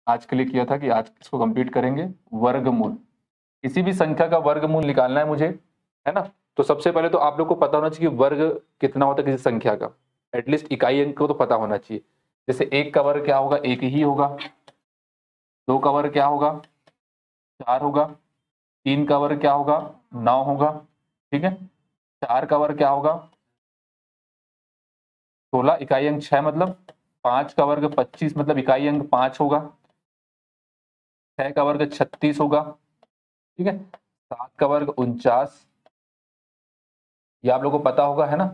आज के लिए किया था कि आज इसको कंप्लीट करेंगे। वर्गमूल, किसी भी संख्या का वर्गमूल निकालना है मुझे, है ना। तो सबसे पहले तो आप लोग को पता होना चाहिए कि वर्ग कितना होता है किसी संख्या का, एटलीस्ट इकाई अंक को तो पता होना चाहिए। जैसे एक का वर्ग क्या होगा, एक ही होगा। दो का वर्ग क्या होगा, चार होगा। तीन का वर्ग क्या होगा, 9 होगा। ठीक है। चार का वर्ग क्या होगा, 16, इकाई अंक 6 मतलब। पांच का वर्ग 25 मतलब इकाई अंक 5 होगा। 6 का वर्ग 36 होगा। ठीक है। 7 का वर्ग 49, ये आप लोगों को पता होगा, है ना।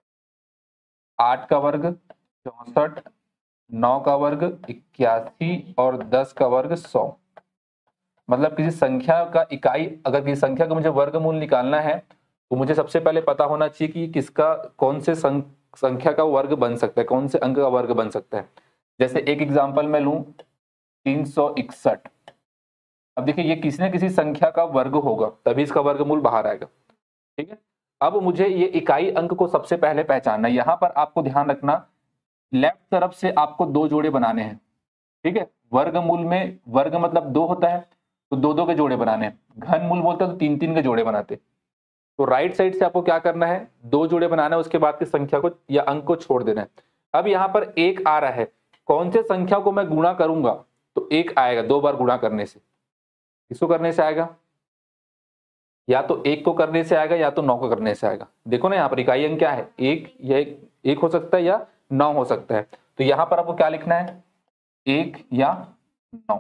8 का वर्ग 64, 9 का वर्ग 81 और 10 का वर्ग 100। मतलब किसी संख्या का इकाई, अगर किसी संख्या का मुझे वर्गमूल निकालना है तो मुझे सबसे पहले पता होना चाहिए कि किसका, कौन से संख्या का वर्ग बन सकता है, कौन से अंक का वर्ग बन सकता है। जैसे एक एग्जांपल मैं लूं, 361। अब देखिए ये किसी न किसी संख्या का वर्ग होगा, तभी इसका वर्गमूल बाहर आएगा। ठीक है। अब मुझे ये इकाई अंक को सबसे पहले पहचानना है। यहां पर आपको ध्यान रखना, लेफ्ट तरफ से आपको दो जोड़े बनाने हैं। ठीक है। वर्गमूल में वर्ग मतलब दो होता है, तो दो दो के जोड़े बनाने हैं। घनमूल बोलते हैं तो तीन तीन के जोड़े बनाते। तो राइट साइड से आपको क्या करना है, दो जोड़े बनाना है, उसके बाद की संख्या को या अंक को छोड़ देना है। अब यहां पर एक आ रहा है, कौन से संख्या को मैं गुणा करूंगा तो एक आएगा, दो बार गुणा करने से। किसको करने से आएगा, या तो एक को करने से आएगा या तो 9 को करने से आएगा। देखो ना यहाँ पर इकाई अंक क्या है, एक, या एक हो सकता है या 9 हो सकता है। तो यहां पर आपको क्या लिखना है, एक या 9।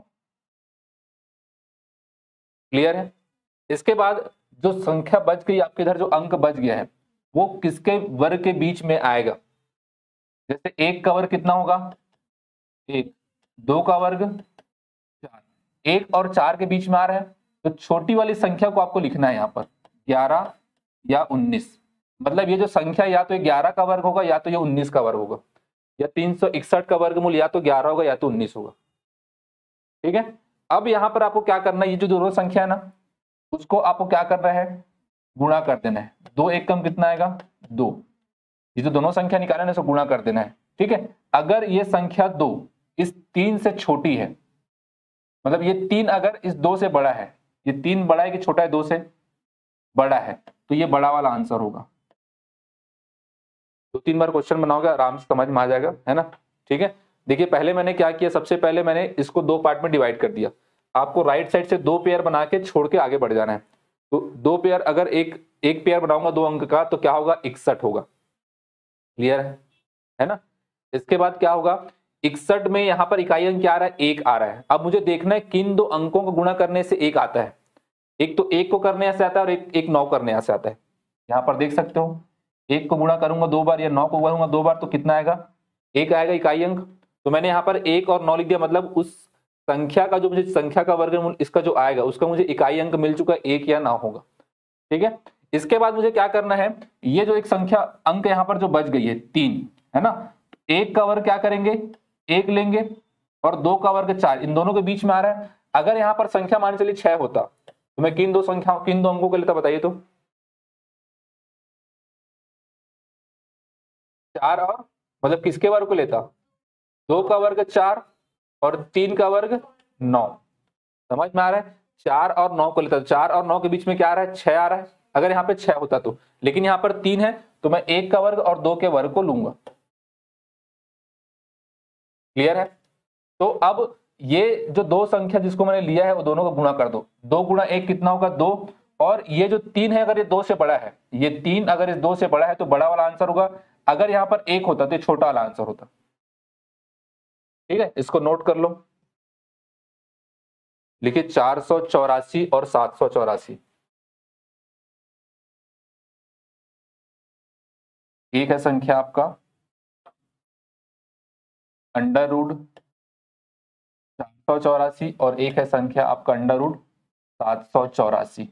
क्लियर है। इसके बाद जो संख्या बच गई आपके इधर, जो अंक बच गया है, वो किसके वर्ग के बीच में आएगा। जैसे एक का वर्ग कितना होगा, एक। दो का वर्ग 4, एक और 4 के बीच में आ रहा है, तो छोटी वाली संख्या को आपको लिखना है यहाँ पर 11 या 19। मतलब ये जो संख्या या तो 11 का वर्ग होगा या तो ये 19 का वर्ग होगा, या 361 का वर्गमूल या तो 11 होगा या तो 19 होगा। ठीक है। अब यहां पर आपको क्या करना है, ये जो दोनों संख्या है ना, उसको आपको क्या करना है, गुणा कर देना है। दो एक कम कितना आएगा, 2। ये जो दोनों संख्या निकाले ना, इसको गुणा कर देना है। ठीक है। अगर ये संख्या 2 इस 3 से छोटी है, मतलब ये 3 अगर इस 2 से बड़ा है, ये 3 बड़ा है कि छोटा है, 2 से बड़ा है, तो ये बड़ा वाला आंसर होगा। दो तीन बार क्वेश्चन बनाओगे, आराम से समझ में आ जाएगा, है ना। ठीक है। देखिए पहले मैंने क्या किया, सबसे पहले मैंने इसको दो पार्ट में डिवाइड कर दिया। आपको राइट साइड से दो पेयर बना के छोड़ के आगे बढ़ जाना है। तो दो पेयर, अगर एक एक पेयर बनाऊंगा दो अंक का, तो क्या होगा, 61 होगा। क्लियर है ना। इसके बाद क्या होगा, 61 में यहां पर इकाई अंक क्या आ रहा है, एक आ रहा है। अब मुझे देखना है किन दो अंकों को गुणा करने से एक आता है। एक तो एक को करने से आता है और एक 9 करने से आता है। यहां पर देख सकते हो, एक को गुणा करूंगा दो बार या 9 को करूंगा दो बार तो कितना आएगा, एक आएगा इकाई अंक। तो मैंने यहां पर एक और 9 लिख दिया, मतलब उस संख्या का जो मुझे संख्या का वर्गमूल इसका जो आएगा उसका मुझे इकाई अंक मिल चुका है, एक या 9 होगा। ठीक है। इसके बाद मुझे क्या करना है, ये जो एक संख्या अंक यहां पर जो बच गई है 3, है ना। एक का वर्ग क्या करेंगे, एक लेंगे, और दो का वर्ग 4, इन दोनों के बीच में आ रहा है। अगर यहां पर संख्या मान चलिए 6 होता तो मैं किन दो संख्याओं, किन दो अंकों को लेता बताइए तो। 4 और, मतलब किसके वर्ग को लेता, दो का वर्ग 4 और 3 का वर्ग 9। समझ में आ रहा है। 4 और 9 को लेता, 4 और 9 के बीच में क्या आ रहा है, 6 आ रहा है। अगर यहाँ पे 6 होता तो, लेकिन यहाँ पर 3 है, तो मैं एक का वर्ग और दो के वर्ग को लूंगा। क्लियर है। तो अब ये जो दो संख्या जिसको मैंने लिया है वो दोनों का गुणा कर दो। 2 गुणा 1 कितना होगा, 2। और ये जो 3 है, अगर ये 2 से बड़ा है, ये 3 अगर इस 2 से बड़ा है तो बड़ा वाला आंसर होगा। अगर यहाँ पर 1 होता तो छोटा वाला आंसर होता। ठीक है, इसको नोट कर लो। लिखिए 484 और 784। एक है संख्या आपका अंडर रूट 484 और एक है संख्या आपका अंडर रूट 784।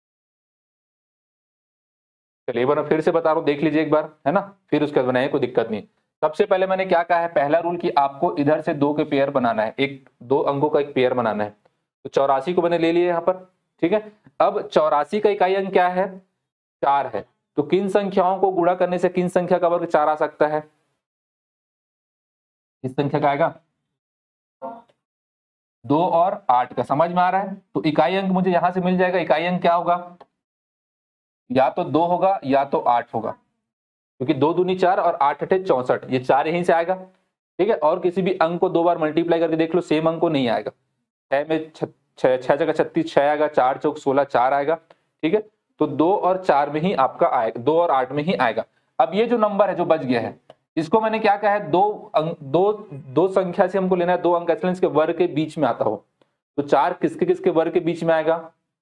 चलिए एक बार फिर से बता रहा हूं, देख लीजिए एक बार, है ना। फिर उसके बाद बनाइए, कोई दिक्कत नहीं। सबसे पहले मैंने क्या कहा है, पहला रूल कि आपको इधर से दो के पेयर बनाना है, एक दो अंकों का एक पेयर बनाना है। तो 84 को मैंने ले लिया यहाँ पर। ठीक है। अब 84 का इकाई अंक क्या है, 4 है। तो किन संख्याओं को गुणा करने से किन संख्या का वर्ग 4 आ सकता है, किस संख्या का आएगा, 2 और 8 का, समझ में आ रहा है? तो इकाई अंक मुझे यहां से मिल जाएगा। इकाई अंक क्या होगा? या तो 2 होगा या तो 8 होगा, क्योंकि 2 दूनी 4 और 8 अठे 64, ये 4 यहीं से आएगा। ठीक है, और किसी भी अंक को 2 बार मल्टीप्लाई करके देख लो, सेम अंक को नहीं आएगा। 6 में 6 जगह 36, 6 आएगा, 4 चौक 16, 4 आएगा। ठीक है, तो 2 और 4 में ही आपका आएगा, 2 और 8 में ही आएगा। अब ये जो नंबर है जो बच गया है, इसको मैंने क्या कहा है, दो संख्या से हमको लेना है, 2 अंक एक्सीलेंस के वर्ग के बीच में आता हो। तो 4 किसके किसके वर्ग के बीच में आएगा?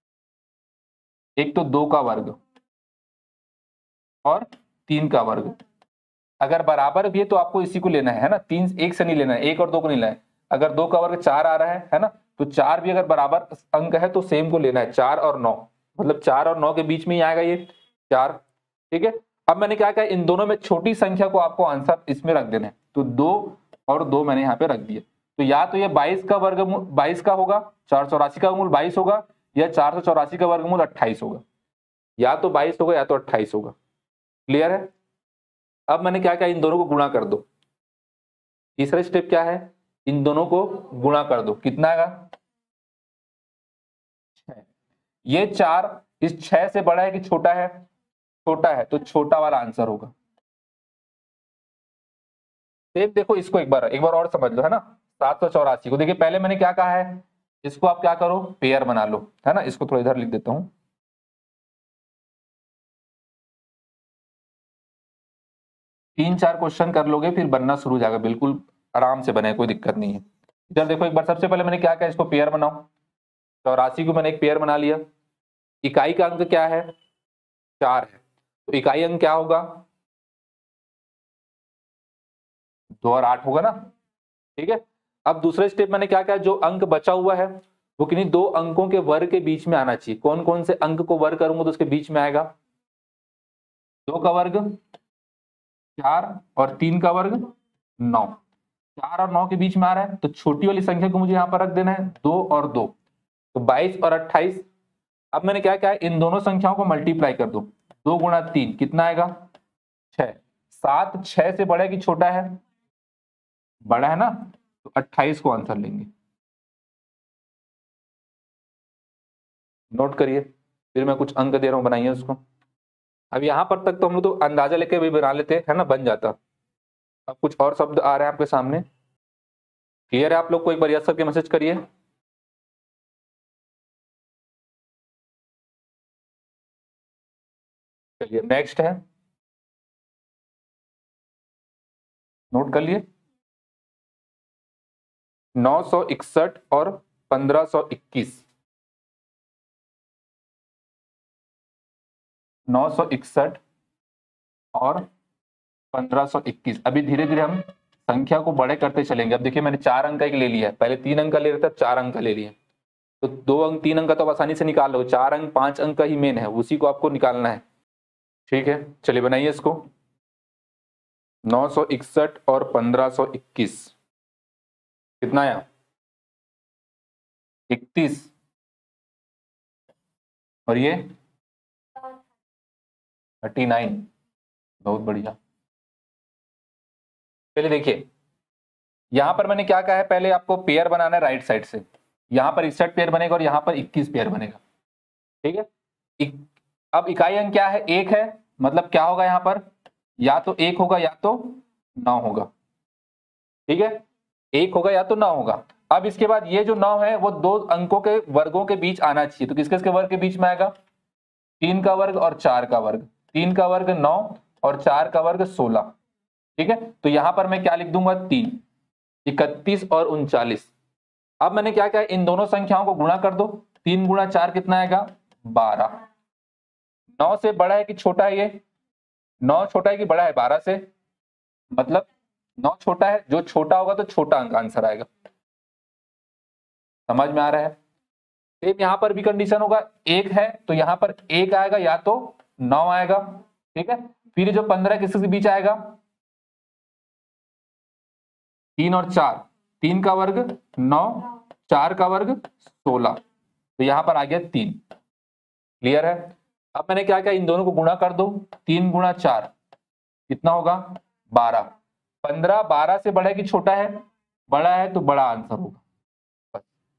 एक तो 2 का वर्ग और 3 का वर्ग। अगर बराबर भी है तो आपको इसी को लेना है ना, 3 एक से नहीं लेना है, 1 और 2 को नहीं लेना है। अगर 2 का वर्ग 4 आ रहा है ना, तो 4 भी अगर बराबर अंक है तो सेम को लेना है, 4 और 9, मतलब 4 और 9 के बीच में ही आएगा ये 4। ठीक है, अब मैंने क्या कहा, इन दोनों में छोटी संख्या को आपको आंसर इसमें रख देना है, तो 2 और 2 मैंने यहाँ पे रख दिया। तो या तो ये 22 का वर्गमूल 22 का होगा, 484 का वर्गमूल 22 होगा, या 484 का वर्गमूल 28 होगा। या तो 22 होगा या तो 28 होगा। क्लियर है? अब मैंने क्या कहा, इन दोनों को गुणा कर दो। तीसरा स्टेप क्या है, इन दोनों को गुणा कर दो। कितना आएगा? 6। ये 4 इस 6 से बड़ा है कि छोटा है? छोटा है, तो छोटा वाला आंसर होगा। सेम देखो, इसको एक बार और समझ लो, है ना। 784 को देखिए, पहले मैंने क्या कहा है, इसको आप क्या करो, पेयर बना लो, है ना। इसको थोड़ा इधर लिख देता हूं। 3-4 क्वेश्चन कर लोगे फिर बनना शुरू हो जाएगा, बिल्कुल आराम से बने, कोई दिक्कत नहीं है। इधर देखो एक बार, सबसे पहले मैंने क्या कहा, इसको पेयर बनाओ। 84 को मैंने एक पेयर बना लिया। इकाई का अंक क्या है? 4 है, तो इकाई अंक क्या होगा? 2 और 8 होगा ना। ठीक है, अब दूसरे स्टेप मैंने क्या कहा, जो अंक बचा हुआ है वो किन्हीं 2 अंकों के वर्ग के बीच में आना चाहिए। कौन कौन से अंक को वर्ग करूंगा तो उसके बीच में आएगा? 2 का वर्ग 4 और 3 का वर्ग 9। 4 और 9 के बीच में आ रहा है, तो छोटी वाली संख्या को मुझे यहां पर रख देना है, 2 और 2, तो 22 और 28। अब मैंने क्या कहा, इन दोनों संख्याओं को मल्टीप्लाई कर दो। 2 गुणा 3 कितना आएगा? 6। 7 6 से बड़ा है कि छोटा है? बड़ा है ना, तो 28 को आंसर लेंगे। नोट करिए, फिर मैं कुछ अंक दे रहा हूं, बनाइए उसको। अब यहां पर तक तो हम लोग तो अंदाजा लेके भी बना लेते है ना, बन जाता। अब कुछ और शब्द आ रहे हैं आपके सामने। क्लियर है आप लोग को? एक बार यस करके मैसेज करिए। चलिए नेक्स्ट है, नोट कर लिए। 961 और 1521। 961 और 1521। अभी धीरे धीरे हम संख्या को बड़े करते चलेंगे। अब देखिए, मैंने 4 अंक का एक ले लिया है, पहले 3 अंक का ले रहा था, 4 अंक का ले लिया। तो 2 अंक 3 अंक का तो आप आसानी से निकाल लो, 4 अंक 5 अंक का ही मेन है, उसी को आपको निकालना है। ठीक है, चलिए बनाइए इसको। 961 और 1521 कितना आया? 31। और ये 39। बहुत बढ़िया। चलिए देखिए, यहां पर मैंने क्या कहा है, पहले आपको पेयर बनाना है राइट साइड से। यहां पर 61 पेयर बनेगा और यहां पर 21 पेयर बनेगा। ठीक है, अब इकाई अंक क्या है? 1 है, मतलब क्या होगा यहां पर, या तो 1 होगा या तो 9 होगा। ठीक है, 1 होगा या तो 9 होगा। अब इसके बाद ये जो 9 है वो 2 अंकों के वर्गों के बीच आना चाहिए, तो किसके किसके वर्ग के बीच में आएगा? 3 का वर्ग और 4 का वर्ग। 3 का वर्ग 9 और 4 का वर्ग 16। ठीक है, तो यहां पर मैं क्या लिख दूंगा? 3। 31 और 39। अब मैंने क्या किया, इन दोनों संख्याओं को गुणा कर दो। 3 गुणा 4 कितना आएगा? 12। 9 से बड़ा है कि छोटा है? ये 9 छोटा है कि बड़ा है 12 से? मतलब 9 छोटा है, जो छोटा होगा तो छोटा अंक आंसर आएगा। समझ में आ रहा है? सेम यहां पर भी कंडीशन होगा, 1 है तो यहां पर 1 आएगा या तो 9 आएगा। ठीक है, फिर जो 15 किसके बीच आएगा? 3 और 4। 3 का वर्ग 9, 4 का वर्ग 16, तो यहां पर आ गया 3। क्लियर है? अब मैंने क्या किया, इन दोनों को गुणा कर दो। 3 गुणा 4 कितना होगा? 12। 15 12 से बड़ा है कि छोटा है? बड़ा है, तो बड़ा आंसर होगा।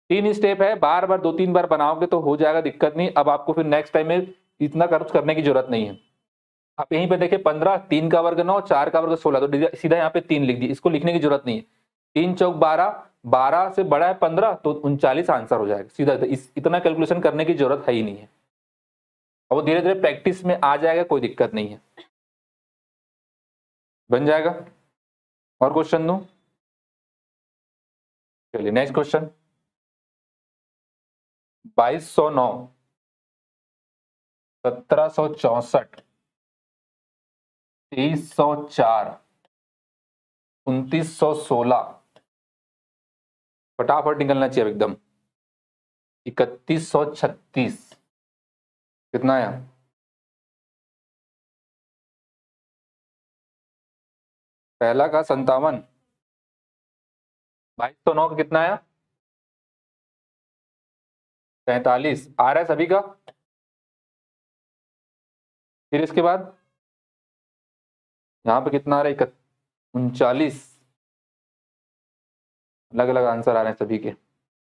3 स्टेप है, बार बार 2-3 बार बनाओगे तो हो जाएगा, दिक्कत नहीं। अब आपको फिर नेक्स्ट टाइम में इतना खर्च करने की जरूरत नहीं है। आप यहीं पे देखिए 15, 3 का वर्ग 9, 4 का वर्ग 16, तो सीधा यहाँ पे 3 लिख दी, इसको लिखने की जरूरत नहीं है। 3 चौक 12, 12 से बड़ा है 15 तो 39 आंसर हो जाएगा सीधा। तो इतना कैलकुलेशन करने की जरूरत है ही नहीं है। और वो धीरे धीरे प्रैक्टिस में आ जाएगा, कोई दिक्कत नहीं है, बन जाएगा। और क्वेश्चन दूं? चलिए नेक्स्ट क्वेश्चन। 2209, 1764, 2304, 2916, फटाफट निकलना चाहिए एकदम। 3136, कितना आया? पहला का 57, 2209 का कितना आया? 43 आ रहा है सभी का। फिर इसके बाद यहाँ पे कितना आ रहा है? 39। अलग अलग आंसर आ रहे हैं सभी के।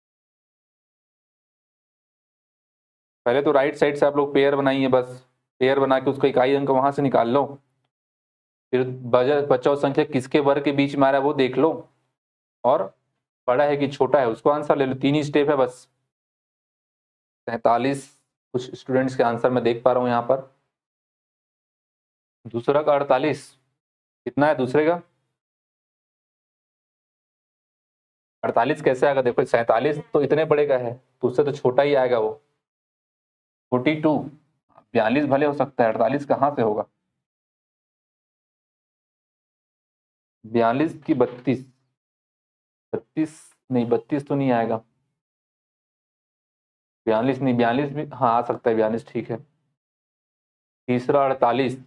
पहले तो राइट साइड से आप लोग पेयर बनाइए, बस पेयर बना के उसका इकाई अंक वहां से निकाल लो। फिर बचाव संख्या किसके वर्ग के बीच में आ रहा है वो देख लो, और बड़ा है कि छोटा है उसको आंसर ले लो। 3 ही स्टेप है बस। 43 कुछ स्टूडेंट्स के आंसर में देख पा रहा हूं यहाँ पर। दूसरा का 48, कितना है दूसरे का? 48 कैसे आएगा? देखो 47 तो इतने बड़े का है, तो उससे तो छोटा ही आएगा वो। 42, 42 भले हो सकता है, 48 कहाँ से होगा? 42 की 32, 32 नहीं, 32 तो नहीं आएगा। 42 नहीं, 42 भी हाँ आ सकता है, 42 ठीक है। तीसरा 48,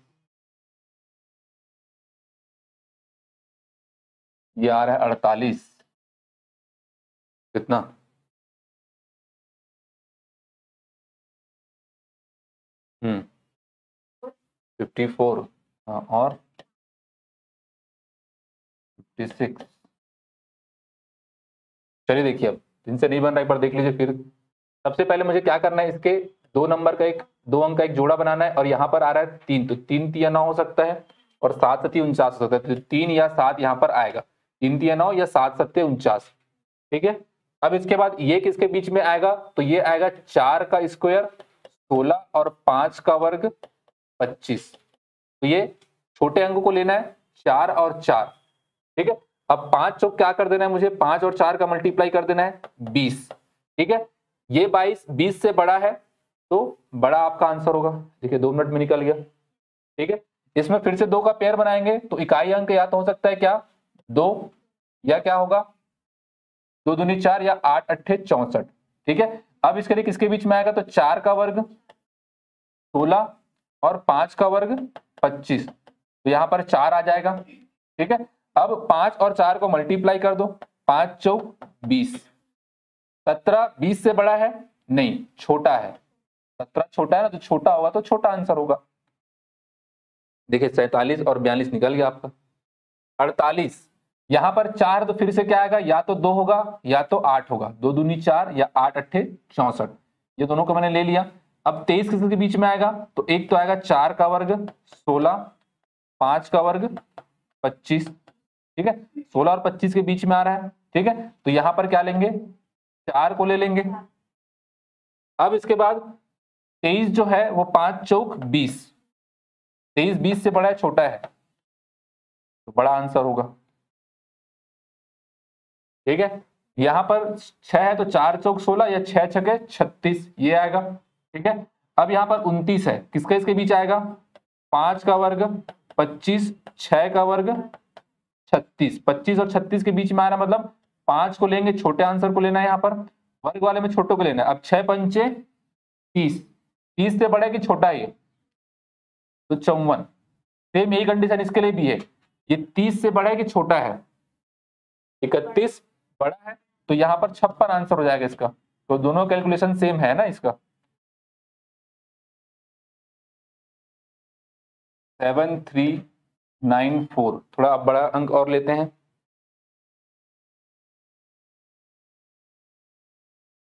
ये आ रहा है 48, कितना? हम्म 54, हाँ, और 56। चलिए देखिए, अब इनसे नहीं बन रहा, एक बार देख लीजिए फिर। सबसे पहले मुझे क्या करना है, इसके 2 नंबर का एक 2 अंक का एक जोड़ा बनाना है, और यहाँ पर आ रहा है 3, तो 3 तिया 9 हो सकता है, और 7 सती 49 हो सकता है। तो 3 या 7 यहाँ पर आएगा, 3 तिया 9 या 7 सत्ते 49। ठीक है। अब इसके बाद ये किसके बीच में आएगा? तो ये आएगा 4 का स्क्वायर 16 और 5 का वर्ग 25। तो ये छोटे अंक को लेना है, 4 और 4। ठीक है। अब 5 चौक क्या कर देना है मुझे? 5 और 4 का मल्टीप्लाई कर देना है 20। ठीक है। ये 22 20 से बड़ा है, तो बड़ा आपका आंसर होगा। देखिए 2 मिनट में निकल गया। ठीक है। इसमें फिर से 2 का पेयर बनाएंगे, तो इकाई अंक या तो हो सकता है क्या 2, या क्या होगा 2 दूनी 4, या 8 अट्ठे 64। ठीक है। अब इसके लिए किसके बीच में आएगा? तो 4 का वर्ग 16 और 5 का वर्ग 25, तो यहां पर 4 आ जाएगा। ठीक है। अब 5 और 4 को मल्टीप्लाई कर दो, 5 चौक 20। 17 20 से बड़ा है? नहीं, छोटा है। 17 छोटा है ना, तो छोटा होगा तो छोटा आंसर होगा। देखिए 47 और 42 निकल गया आपका। 48, यहां पर 4 तो फिर से क्या आएगा? या तो 2 होगा या तो 8 होगा। 2 दूनी 4 या 8 अट्ठे 64, ये दोनों को मैंने ले लिया। अब 23 किसके बीच में आएगा? तो एक तो आएगा 4 का वर्ग 16, 5 का वर्ग 25। ठीक है। 16 और 25 के बीच में आ रहा है। ठीक है। तो यहां पर क्या लेंगे? 4 को ले लेंगे। अब इसके बाद 23 जो है वो 5 चौक 20। 23 20 से बड़ा है छोटा है? तो बड़ा आंसर होगा। ठीक है। यहां पर 6 है, तो 4 चौक 16 या 6 छके 36, ये आएगा। ठीक है। अब यहां पर 29 है, किसका इसके बीच आएगा? 5 का वर्ग 25, 6 का वर्ग 36। 25 और 36 के बीच में आ रहा, मतलब 5 को लेंगे, छोटे आंसर को लेना है, यहाँ पर वर्ग वाले में छोटे को लेना है। अब 6 पंचे 30, 30 से बड़ा है कि छोटा है? ये तो 54। सेम यही कंडीशन इसके लिए भी है, ये 30 से बड़ा है कि छोटा है? 31 बड़ा है, तो यहाँ पर 56 आंसर हो जाएगा इसका। तो दोनों कैलकुलेशन सेम है ना इसका। 7394, थोड़ा बड़ा अंक और लेते हैं।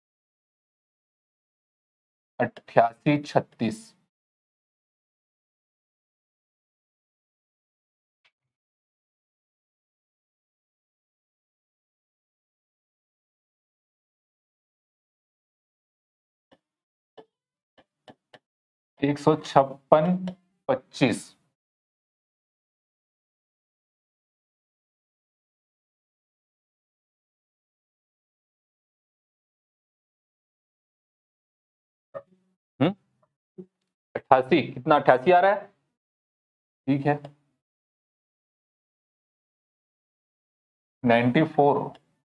88 36। एक 156 25। हम्म 88 कितना 88 आ रहा है। ठीक है 94।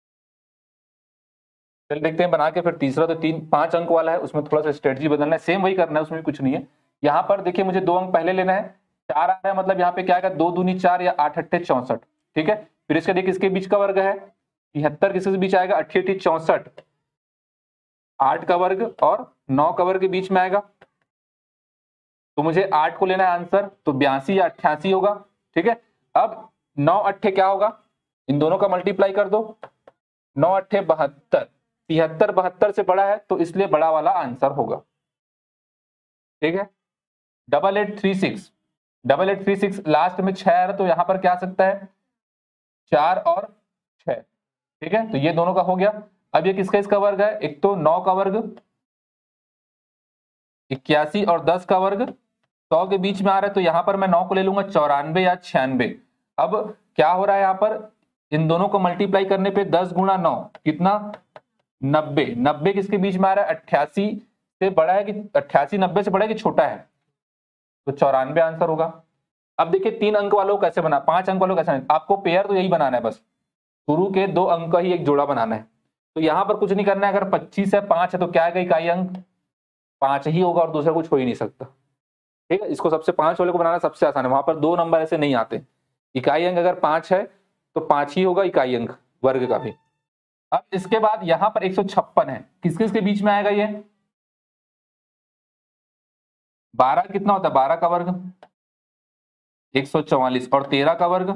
चल देखते हैं बना के फिर। तीसरा तो 5 अंक वाला है, उसमें थोड़ा सा स्ट्रेटजी बदलना है, सेम वही करना है, उसमें भी कुछ नहीं है। यहाँ पर देखिए मुझे 2 अंक पहले लेना है। 4 आ रहा है, मतलब यहाँ पे क्या आएगा, 2 दूनी 4 या 8 अट्ठे 64। ठीक है फिर इसका देखिए किसके बीच का वर्ग है, 73 किसके बीच आएगा, 88 64। 8 का वर्ग और 9 का वर्ग के बीच में आएगा, तो मुझे 8 को लेना है आंसर, तो 82 या 88 होगा। ठीक है अब 9 अट्ठे क्या होगा, इन दोनों का मल्टीप्लाई कर दो, 9 अट्ठे 72। 73 72 से बड़ा है, तो इसलिए बड़ा वाला आंसर होगा। ठीक है 8836। 8836 लास्ट में 6 आ रहा, तो यहां पर क्या आ सकता है, 4 और 6। ठीक है तो ये दोनों का हो गया। अब ये किसका इसका वर्ग है, एक तो 9 का वर्ग, 81 और 10 का वर्ग 100 के बीच में आ रहा है, तो यहां पर मैं 9 को ले लूंगा 94 या 96। अब क्या हो रहा है, यहां पर इन दोनों को मल्टीप्लाई करने पे 10 गुणा 9 कितना, 90। 90 किसके बीच में आ रहा है, 88 से बड़ा है कि 88 90 से बड़ा है कि छोटा है, तो 94 आंसर होगा। अब देखिए 3 अंक वालों को कैसे बना, 5 अंक वालों को कैसे बना? आपको पेयर तो यही बनाना है, बस शुरू के 2 अंक का ही एक जोड़ा बनाना है। तो यहां पर कुछ नहीं करना है, अगर 25 है 5 है तो क्या है, इकाई अंक 5 ही होगा और दूसरा कुछ हो ही नहीं सकता। ठीक है इसको सबसे 5 वाले को बनाना सबसे आसान है, वहां पर 2 नंबर ऐसे नहीं आते। इकाई अंक अगर 5 है तो 5 ही होगा इकाई अंक वर्ग का भी। अब इसके बाद यहां पर 156 है, किस किस के बीच में आएगा ये, 12 कितना होता है, 12 का वर्ग 144 और 13 का वर्ग।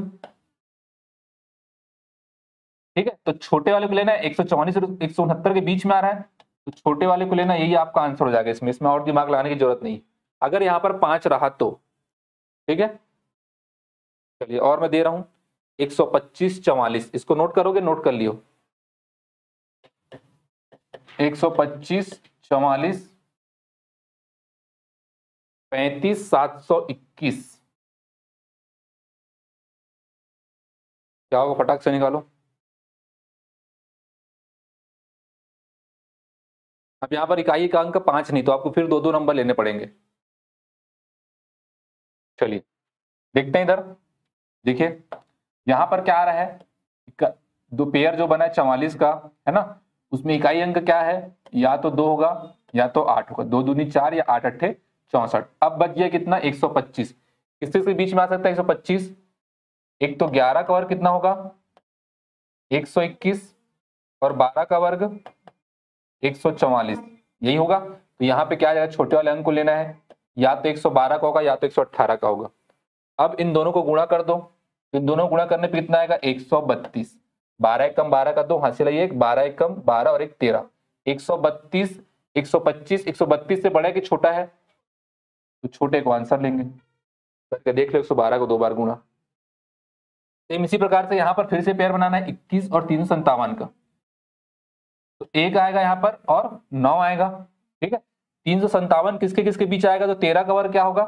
ठीक है तो छोटे वाले को लेना है, 144 और 169 के बीच में आ रहा है, तो छोटे वाले को लेना, यही आपका आंसर हो जाएगा। इसमें और दिमाग लगाने की जरूरत नहीं, अगर यहाँ पर 5 रहा तो। ठीक है चलिए और मैं दे रहा हूं 125 44, इसको नोट करोगे, नोट कर लियो, 125 44 35 721। क्या होगा, फटाक से निकालो। अब यहाँ पर इकाई का अंक 5 नहीं, तो आपको फिर 2 2 नंबर लेने पड़ेंगे। चलिए देखते हैं इधर, देखिए यहां पर क्या आ रहा है, दो पेयर जो बना है 44 का, है ना, उसमें इकाई अंक क्या है, या तो 2 होगा या तो 8 होगा, 2 दूनी 4 या 8 अट्ठे 64। अब बच गया कितना, 125। किसके बीच में आ सकता है 125, एक तो 11 का वर्ग कितना होगा 121 और 12 का वर्ग 144, यही होगा। तो यहाँ पे क्या आ जाएगा, छोटे वाले अंक को लेना है, या तो 112 का होगा या तो 118 का होगा। अब इन दोनों को गुणा कर दो, तो इन दोनों को गुणा करने पे कितना आएगा 132। 12 एक कम 12 का 2 हासिल है 1, 12 एक कम 12 और 1 13। 132 125 132 से बड़ा है कि छोटा है, तो छोटे को आंसर लेंगे, करके देख लो 112 को 2 बार गुणा। सेम इसी प्रकार से यहाँ पर फिर से पेयर बनाना है 21 और 357 का, तो 1 आएगा यहाँ पर और 9 आएगा। ठीक है 357 किसके किसके बीच आएगा, तो 13 का वर्ग क्या होगा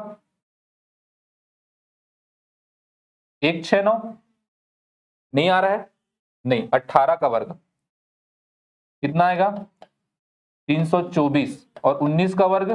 169, नहीं आ रहा है, नहीं 18 का वर्ग कितना आएगा 324 और 19 का वर्ग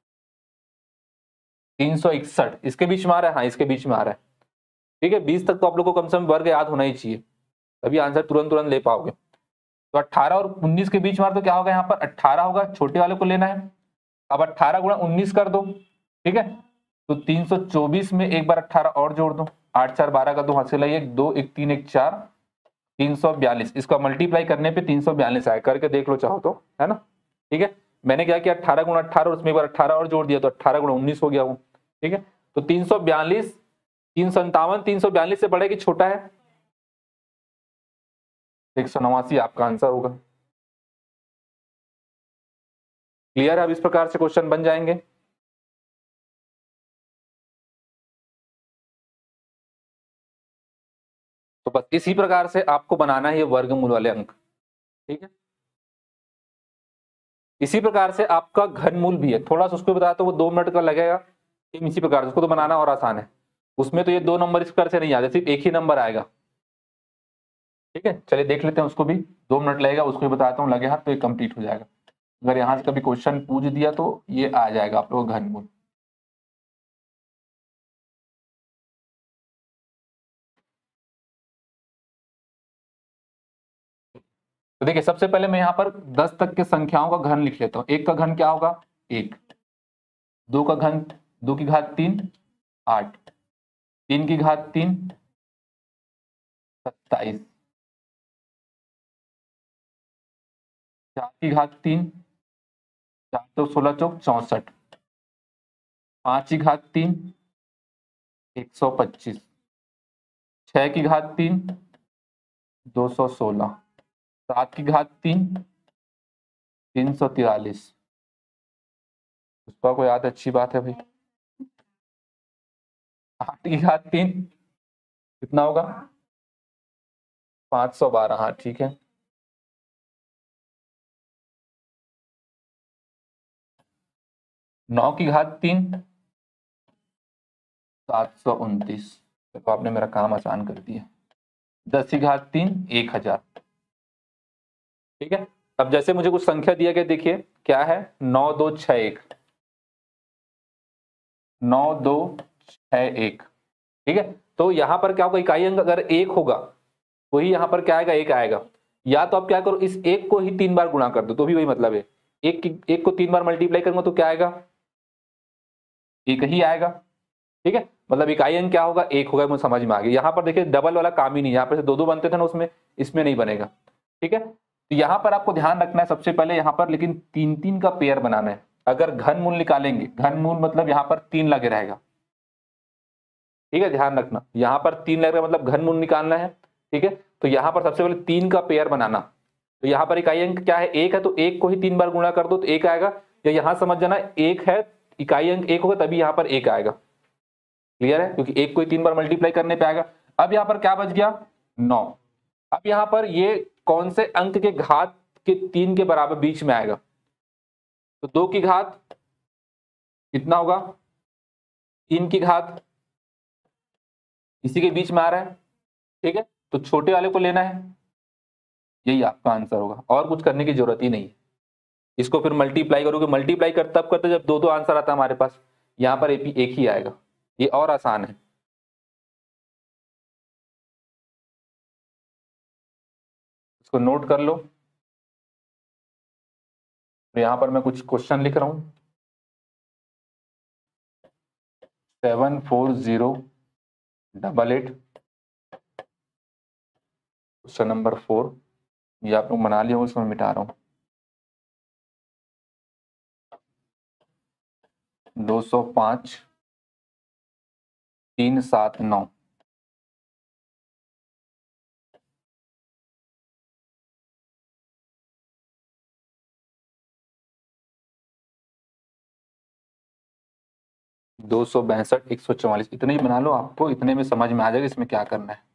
361, इसके बीच में आ रहा है, हाँ इसके बीच में आ रहा है। ठीक है 20 तक तो आप लोग को कम से कम वर्ग याद होना ही चाहिए, तभी आंसर तुरंत तुरंत ले पाओगे। तो 18 और 19 के बीच में तो क्या होगा, यहाँ पर 18 होगा, छोटे वाले को लेना है। अब 18 गुणा 19 कर दो, ठीक है तो 324 में एक बार 18 और जोड़ दो, 8 4 12 का 2 हासिल है 1 2 1 3 1 4 342। इसका मल्टीप्लाई करने पे 342 आए, करके देख लो चाहो तो, है ना। ठीक है मैंने क्या किया 18 गुणा 18 उसमें एक बार 18 और जोड़ दिया, तो 18 गुणा 19 हो गया वो। ठीक है तो 342 357 342 से बड़ा है कि छोटा है, 189 आपका आंसर होगा। क्लियर है? अब इस प्रकार से क्वेश्चन बन जाएंगे। तो बस इसी प्रकार से आपको बनाना है ये वर्गमूल वाले अंक, ठीक है। इसी प्रकार से आपका घनमूल भी है, थोड़ा सा उसको बताया तो वो 2 मिनट का लगेगा। इसी प्रकार से उसको तो बनाना और आसान है। उसमें तो ये 2 नंबर इस प्रकार से नहीं आते, सिर्फ एक ही नंबर आएगा, ठीक है। चलिए देख लेते हैं उसको भी, 2 मिनट लगेगा, उसको भी बताता हूँ, लगे हाथ तो ये कंप्लीट हो जाएगा। अगर यहाँ से कभी क्वेश्चन पूछ दिया तो ये आ जाएगा आप लोगों का घनमूल। तो देखिए सबसे पहले मैं यहाँ पर 10 तक के संख्याओं का घन लिख लेता हूँ। एक का घन क्या होगा? 1। 2 का घन 2 की घात 3 8, 3 की घात 3 27, 4 की घात 3 4 तो 16 चौक 64, 5 की घात 3 125, 6 की घात 3 216, 7 की घात 3 343। उसका कोई याद, अच्छी बात है भाई। 8 की घात 3 कितना होगा? 512, हाँ ठीक है। 9 की घात 3 729। देखो आपने मेरा काम आसान कर दिया। 10 की घात 3 1000, ठीक है। अब जैसे मुझे कुछ संख्या दिया गया, देखिए क्या है, 9261 9261, ठीक है। तो यहां पर क्या होगा, इकाई अंक अगर 1 होगा वही यहां पर क्या आएगा, 1 आएगा। या तो आप क्या करो, इस 1 को ही 3 बार गुणा कर दो तो भी वही मतलब है। 1 को 3 बार मल्टीप्लाई करूंगा तो क्या आएगा, 1 ही आएगा, ठीक है। मतलब इकाई अंक क्या होगा, 1 होगा। मुझे समझ में आ गया। यहाँ पर देखिए डबल वाला काम ही नहीं, यहाँ पर से 2 बनते थे ना उसमें, इसमें नहीं बनेगा, ठीक है। तो यहाँ पर आपको ध्यान रखना है सबसे पहले यहाँ पर, लेकिन 3-3 का पेयर बनाना है। अगर घनमूल निकालेंगे, घनमूल मतलब यहाँ पर 3 लगे रहेगा, ठीक है। ध्यान रखना यहाँ पर 3 लग रहा है, मतलब घनमूल निकालना है, ठीक है। तो यहाँ पर सबसे पहले 3 का पेयर बनाना। तो यहाँ पर इकाई अंक क्या है, 1 है, तो 1 को ही 3 बार गुणा कर दो तो 1 आएगा। या यहाँ समझ जाना, 1 है, इकाई अंक 1 होगा तभी यहाँ पर 1 आएगा। क्लियर है? क्योंकि 1 को ही 3 बार मल्टीप्लाई करने पे आएगा। अब यहाँ पर क्या बच गया, 9। अब यहाँ पर ये कौन से अंक के घात के 3 के बराबर बीच में आएगा, तो 2 की घात कितना होगा, 3 की घात इसी के बीच में आ रहा है, ठीक है। तो छोटे वाले को लेना है, यही आपका आंसर होगा, और कुछ करने की जरूरत ही नहीं है। इसको फिर मल्टीप्लाई करोगे, मल्टीप्लाई कर तब करते जब 2-2 आंसर आता है हमारे पास, यहाँ पर एक ही आएगा। ये और आसान है। इसको नोट कर लो। तो यहाँ पर मैं कुछ क्वेश्चन लिख रहा हूं। 74088, क्वेश्चन नंबर 4, ये आप लोग बना लिया हो, इसमें मिटा रहा हूं। 205 379, दो 262 144, इतने ही बना लो, आपको इतने में समझ में आ जाएगा इसमें क्या करना है।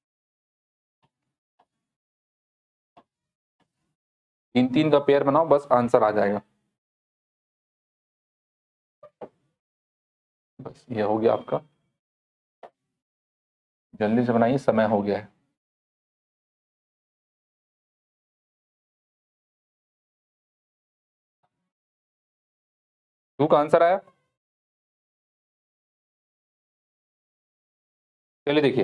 3-3 का पेयर बनाओ, बस आंसर आ जाएगा। बस ये हो गया आपका, जल्दी से बनाइए, समय हो गया है। टू का आंसर आया। चलिए देखिए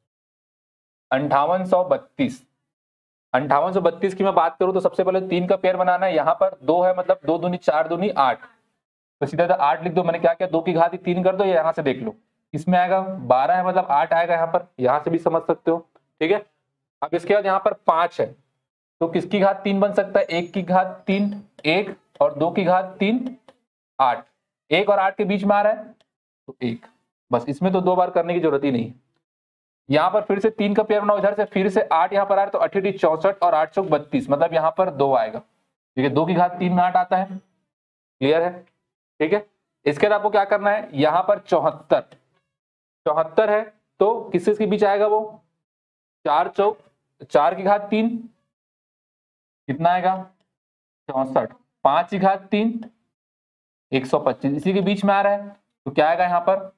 5832, 5832 की मैं बात करूं तो सबसे पहले 3 का पेयर बनाना है। यहाँ पर 2 है, मतलब 2 दूनी 4 दूनी 8, तो सीधा 8 लिख दो। मैंने क्या किया, 2 की घात 3 कर दो, या यहाँ से देख लो, इसमें आएगा 12 है, मतलब 8 आएगा यहाँ पर, यहाँ से भी समझ सकते हो, ठीक है। अब इसके बाद यहाँ पर 5 है, तो किसकी घात 3 बन सकता है, 1 की घात 3 1, और 2 की घात 3 8, 1 और 8 के बीच में आ रहा है तो 1। बस इसमें तो 2 बार करने की जरूरत ही नहीं है। यहाँ पर फिर से 3 का पेयर बनाओ, इधर से फिर से 8 यहाँ पर आ रहा है, तो 8 64 और 8 चौक 32, मतलब यहाँ पर 2 आएगा, ठीक है। 2 की घात 3 में 8 आता है, क्लियर है? ठीक है, इसके बाद आपको क्या करना है, यहां पर 74 है तो किसके बीच आएगा वो, 4 की घात 3 कितना आएगा 64, 5 की घात 3 125, इसी के बीच में आ रहा है तो क्या आएगा यहां पर,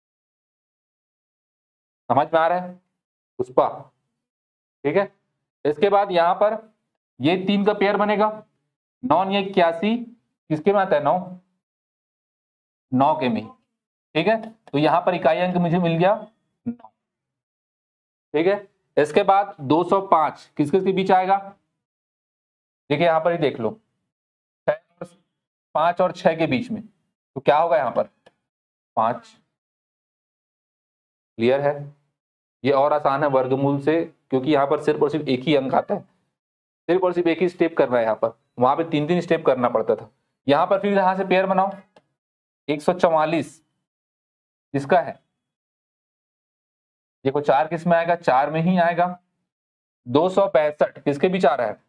समझ में आ रहा है पुष्पा? ठीक है, इसके बाद यहां पर ये 3 का पेयर बनेगा, 9 ये 81 किसके में आता है, 9 के में। ठीक है, तो यहां पर इकाई अंक मुझे मिल गया 9। ठीक है, इसके बाद 205 किसके बीच आएगा, देखिए यहां पर ही देख लो, 5 और 6 के बीच में, तो क्या होगा यहां पर 5। क्लियर है? ये और आसान है वर्गमूल से, क्योंकि यहां पर सिर्फ और सिर्फ एक ही अंक आता है, सिर्फ और सिर्फ एक ही स्टेप करना है, यहाँ पर वहां पे 3 स्टेप करना पड़ता था। यहां पर फिर यहां से पेयर बनाओ, 144 किसका है, देखो 4 किस में आएगा, 4 में ही आएगा। 265 किसके बीच आ रहा है,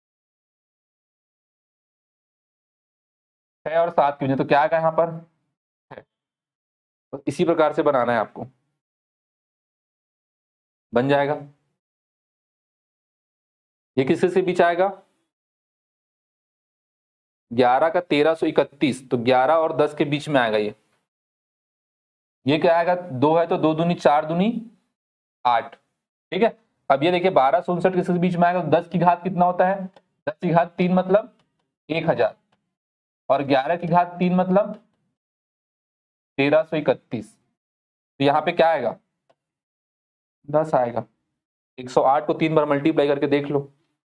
6 और 7 के बीच, तो क्या आएगा यहां पर 6। तो इसी प्रकार से बनाना है आपको, बन जाएगा। ये किसके बीच आएगा, 11 का 1331, तो 11 और 10 के बीच में आएगा ये क्या आएगा, 2 है तो 2 दूनी 4 दूनी 8। ठीक है, अब ये देखिए 1264 किसके बीच में आएगा, 10 की घात कितना होता है, 10 की घात 3 मतलब 1000, और 11 की घात 3 मतलब 1331, तो यहाँ पे क्या आएगा 10 आएगा। 108 को 3 बार मल्टीप्लाई करके देख लो,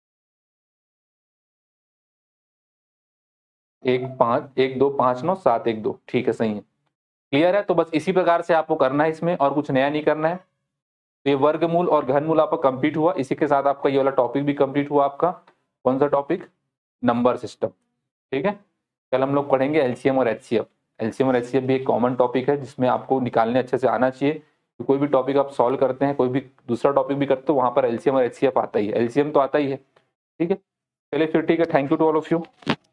1 5 1 2 5 9 7 1 2, ठीक है सही है। क्लियर है? तो बस इसी प्रकार से आपको करना है इसमें, और कुछ नया नहीं करना है। तो ये वर्गमूल और घनमूल आपका कंप्लीट हुआ, इसी के साथ आपका ये वाला टॉपिक भी कंप्लीट हुआ आपका। कौन सा टॉपिक, नंबर सिस्टम। ठीक है, कल हम लोग पढ़ेंगे एलसीएम और एचसीएफ। एलसीएम और एचसीएफ भी एक कॉमन टॉपिक है जिसमें आपको निकालने अच्छे से आना चाहिए। तो कोई भी टॉपिक आप सॉल्व करते हैं, कोई भी दूसरा टॉपिक भी करते हो, वहां पर एलसीएम और एचसीएफ आता ही है, एलसीएम तो आता ही है। ठीक है, चलिए फिर ठीक है, thank you to all of you.